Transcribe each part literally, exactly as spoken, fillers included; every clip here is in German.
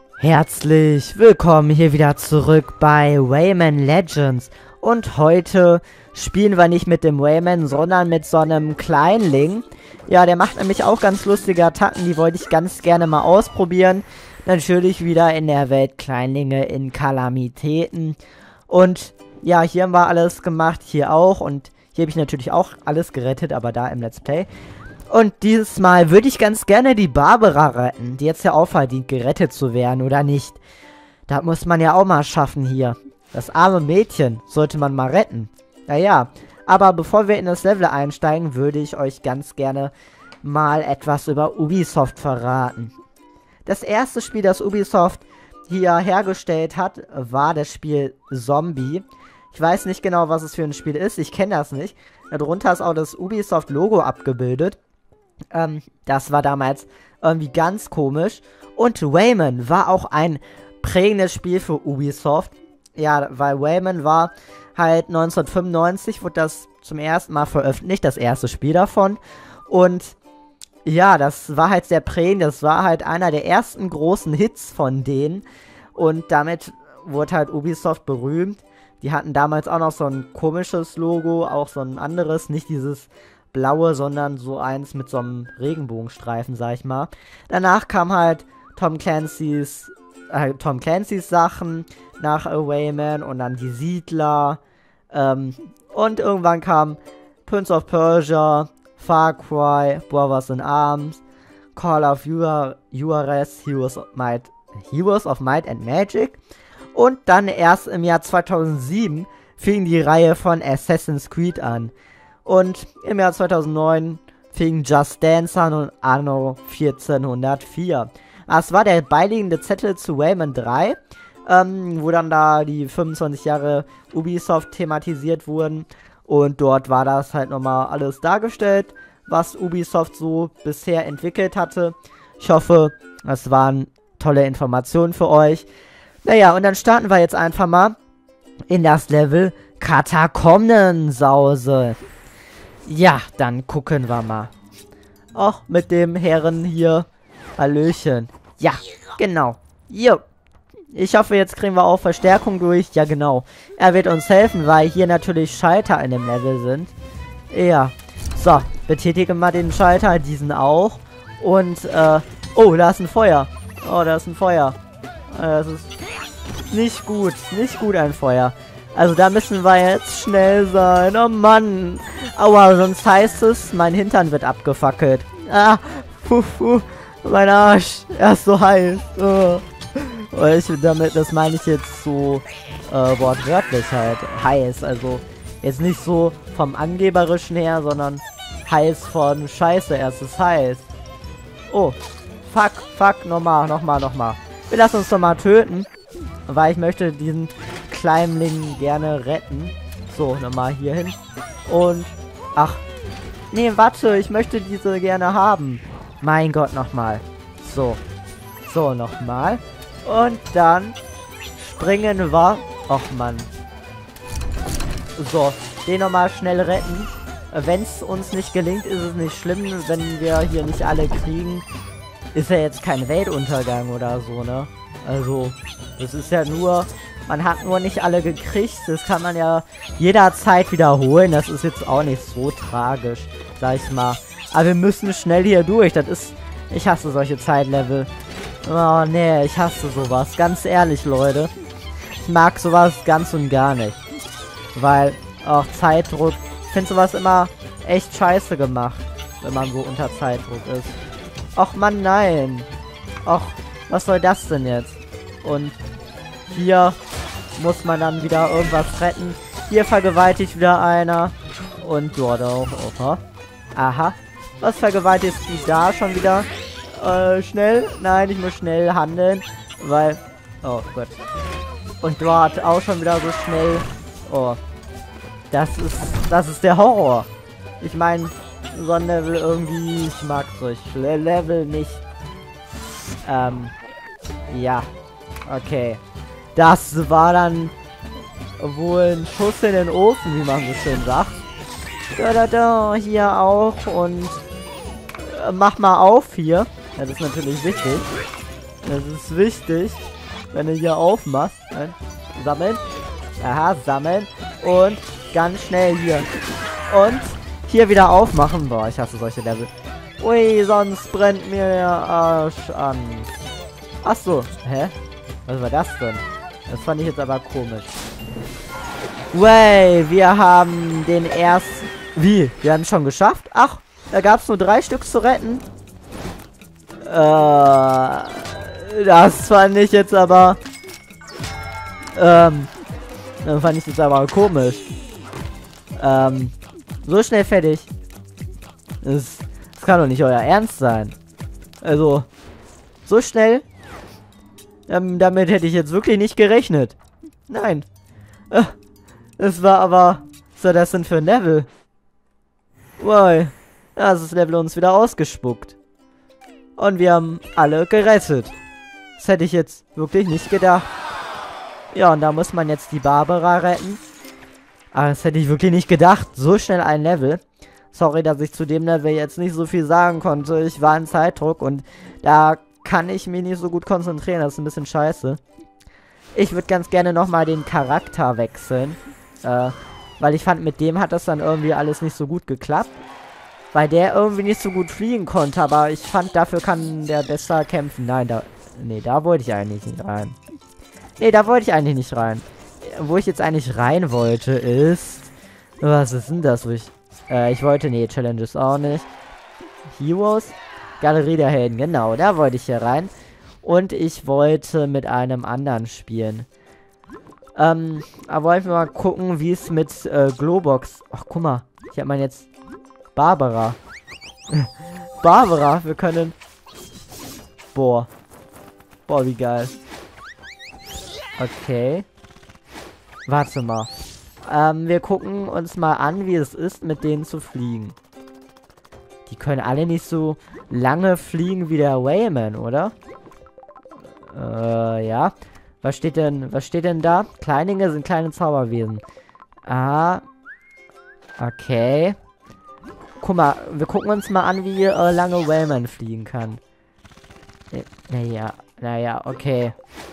Herzlich willkommen hier wieder zurück bei Rayman Legends. Und heute spielen wir nicht mit dem Rayman, sondern mit so einem Kleinling. Ja, der macht nämlich auch ganz lustige Attacken, die wollte ich ganz gerne mal ausprobieren. Natürlich wieder in der Welt Kleinlinge in Kalamitäten. Und ja, hier haben wir alles gemacht, hier auch. Und hier habe ich natürlich auch alles gerettet, aber da im Let's Play. Und dieses Mal würde ich ganz gerne die Barbara retten, die jetzt ja auch verdient, gerettet zu werden, oder nicht? Das muss man ja auch mal schaffen hier. Das arme Mädchen sollte man mal retten. Naja, aber bevor wir in das Level einsteigen, würde ich euch ganz gerne mal etwas über Ubisoft verraten. Das erste Spiel, das Ubisoft hier hergestellt hat, war das Spiel Zombie. Ich weiß nicht genau, was es für ein Spiel ist, ich kenne das nicht. Darunter ist auch das Ubisoft-Logo abgebildet. Ähm, das war damals irgendwie ganz komisch. Und Rayman war auch ein prägendes Spiel für Ubisoft. Ja, weil Rayman war halt neunzehnhundertfünfundneunzig, wurde das zum ersten Mal veröffentlicht, das erste Spiel davon. Und ja, das war halt sehr prägend. Das war halt einer der ersten großen Hits von denen. Und damit wurde halt Ubisoft berühmt. Die hatten damals auch noch so ein komisches Logo, auch so ein anderes, nicht dieses blaue, sondern so eins mit so einem Regenbogenstreifen, sag ich mal. Danach kam halt Tom Clancy's, äh, Tom Clancy's Sachen nach äh, Rayman und dann die Siedler. Ähm, und irgendwann kam Prince of Persia, Far Cry, Brothers in Arms, Call of Juarez, Heroes of Might, Heroes of Might and Magic. Und dann erst im Jahr zweitausendsieben fing die Reihe von Assassin's Creed an. Und im Jahr zweitausendneun fing Just Dance an und Anno vierzehnhundertvier. Das war der beiliegende Zettel zu Rayman drei, ähm, wo dann da die fünfundzwanzig Jahre Ubisoft thematisiert wurden. Und dort war das halt nochmal alles dargestellt, was Ubisoft so bisher entwickelt hatte. Ich hoffe, das waren tolle Informationen für euch. Naja, und dann starten wir jetzt einfach mal in das Level Katakombensause. Ja, dann gucken wir mal. Auch mit dem Herren hier. Hallöchen. Ja, genau. Jo. Ich hoffe, jetzt kriegen wir auch Verstärkung durch. Ja, genau. Er wird uns helfen, weil hier natürlich Schalter in dem Level sind. Ja. So, betätigen wir den Schalter, diesen auch. Und, äh, oh, da ist ein Feuer. Oh, da ist ein Feuer. Das ist nicht gut. Nicht gut, ein Feuer. Also da müssen wir jetzt schnell sein. Oh Mann. Aua, sonst heißt es, mein Hintern wird abgefackelt. Ah, puh, puh. Mein Arsch. Er ist so heiß. Oh. Ich, damit, das meine ich jetzt so äh, wortwörtlich halt. Heiß. Also jetzt nicht so vom Angeberischen her, sondern heiß von Scheiße. Es ist heiß. Oh. Fuck, fuck. Nochmal, nochmal, nochmal. Wir lassen uns doch mal töten. Weil ich möchte diesen Kleinling gerne retten. So, nochmal hier hin. Und, ach. Nee, warte, ich möchte diese gerne haben. Mein Gott, nochmal. So. So, nochmal. Und dann springen wir. Och, Mann. So, den nochmal schnell retten. Wenn es uns nicht gelingt, ist es nicht schlimm. Wenn wir hier nicht alle kriegen, ist ja jetzt kein Weltuntergang oder so, ne? Also, das ist ja nur... Man hat nur nicht alle gekriegt. Das kann man ja jederzeit wiederholen. Das ist jetzt auch nicht so tragisch, sag ich mal. Aber wir müssen schnell hier durch. Das ist... Ich hasse solche Zeitlevel. Oh, nee, ich hasse sowas. Ganz ehrlich, Leute. Ich mag sowas ganz und gar nicht. Weil auch Zeitdruck... Ich finde sowas immer echt scheiße gemacht, wenn man so unter Zeitdruck ist. Och, Mann, nein. Och, was soll das denn jetzt? Und hier muss man dann wieder irgendwas retten. Hier vergewaltigt wieder einer. Und dort auch. Oha. Aha. Was vergewaltigt die da schon wieder? Äh, schnell? Nein, ich muss schnell handeln. Weil... Oh Gott. Und dort auch schon wieder so schnell. Oh. Das ist... Das ist der Horror. Ich meine, so ein Level irgendwie... Ich mag solche Level nicht. Ähm... Ja. Okay. Das war dann wohl ein Schuss in den Ofen, wie man so schön sagt. Da, da, da, hier auch. Und äh, mach mal auf hier. Ja, das ist natürlich wichtig. Das ist wichtig, wenn du hier aufmachst. Nein. Sammeln. Aha, sammeln. Und ganz schnell hier. Und hier wieder aufmachen. Boah, ich hasse solche Level. Ui, sonst brennt mir der Arsch an. Ach so. Hä? Was war das denn? Das fand ich jetzt aber komisch. Wey, wir haben den ersten... Wie? Wir haben es schon geschafft? Ach, da gab es nur drei Stück zu retten. Äh... Das fand ich jetzt aber... Ähm... Das fand ich jetzt aber komisch. Ähm... So schnell fertig. Das, das kann doch nicht euer Ernst sein. Also... So schnell... Ähm, damit hätte ich jetzt wirklich nicht gerechnet. Nein. Äh, es war aber... Was war das denn für ein Level? Wow. Ja, das Level uns wieder ausgespuckt. Und wir haben alle gerettet. Das hätte ich jetzt wirklich nicht gedacht. Ja, und da muss man jetzt die Barbara retten. Aber das hätte ich wirklich nicht gedacht. So schnell ein Level. Sorry, dass ich zu dem Level jetzt nicht so viel sagen konnte. Ich war in Zeitdruck und da kann ich mich nicht so gut konzentrieren. Das ist ein bisschen scheiße. Ich würde ganz gerne nochmal den Charakter wechseln. Äh, weil ich fand, mit dem hat das dann irgendwie alles nicht so gut geklappt. Weil der irgendwie nicht so gut fliegen konnte. Aber ich fand, dafür kann der besser kämpfen. Nein, da... Nee, da wollte ich eigentlich nicht rein. Nee, da wollte ich eigentlich nicht rein. Wo ich jetzt eigentlich rein wollte, ist... Was ist denn das? Wo ich... Äh, ich wollte... Nee, Challenges auch nicht. Heroes? Galerie der Helden, genau. Da wollte ich hier rein. Und ich wollte mit einem anderen spielen. Ähm, aber wollen wir mal gucken, wie es mit äh, Globox... Ach, guck mal. Ich habe man jetzt... Barbara. Barbara, wir können... Boah. Boah, wie geil. Okay. Warte mal. Ähm, wir gucken uns mal an, wie es ist, mit denen zu fliegen. Die können alle nicht so lange fliegen wie der Wayman, oder? Äh, ja. Was steht denn, was steht denn da? Kleinlinge sind kleine Zauberwesen. Ah. Okay. Guck mal, wir gucken uns mal an, wie äh, lange Wayman fliegen kann. Naja, naja, okay.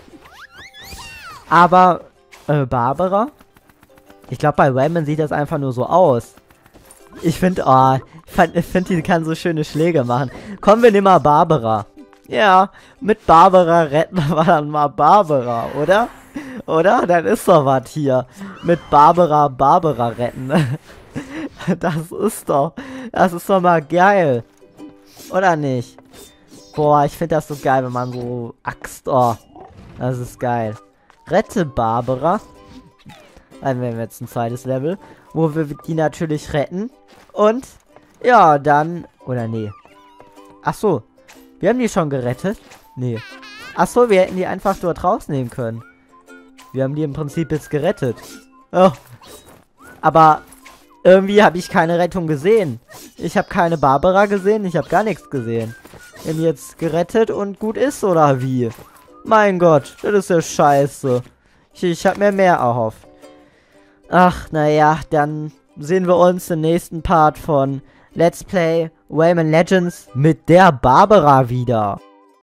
Aber, äh, Barbara? Ich glaube, bei Wayman sieht das einfach nur so aus. Ich finde, oh, ich finde, die kann so schöne Schläge machen. Kommen wir nehmen mal Barbara. Ja, mit Barbara retten wir dann mal Barbara, oder? Oder? Dann ist doch was hier. Mit Barbara Barbara retten. Das ist doch, das ist doch mal geil. Oder nicht? Boah, ich finde das so geil, wenn man so Axt, oh. Das ist geil. Rette Barbara. Dann werden wir jetzt ein zweites Level, wo wir die natürlich retten. Und, ja, dann, oder nee. Ach so, wir haben die schon gerettet? Nee. Ach so, wir hätten die einfach dort rausnehmen können. Wir haben die im Prinzip jetzt gerettet. Oh. Aber irgendwie habe ich keine Rettung gesehen. Ich habe keine Barbara gesehen, ich habe gar nichts gesehen. Wir haben jetzt gerettet und gut ist, oder wie? Mein Gott, das ist ja scheiße. Ich, ich habe mir mehr erhofft. Ach, naja, dann sehen wir uns im nächsten Part von Let's Play Rayman Legends mit der Barbara wieder.